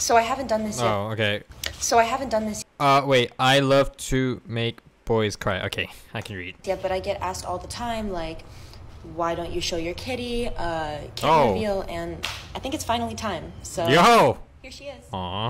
So I haven't done this yet. Oh, okay. So I haven't done this Wait. I love to make boys cry. Okay, I can read. yet, but I get asked all the time, like, why don't you show your kitty? Kitty Oh. reveal, and I think it's finally time. So Yo! here she is. Aw.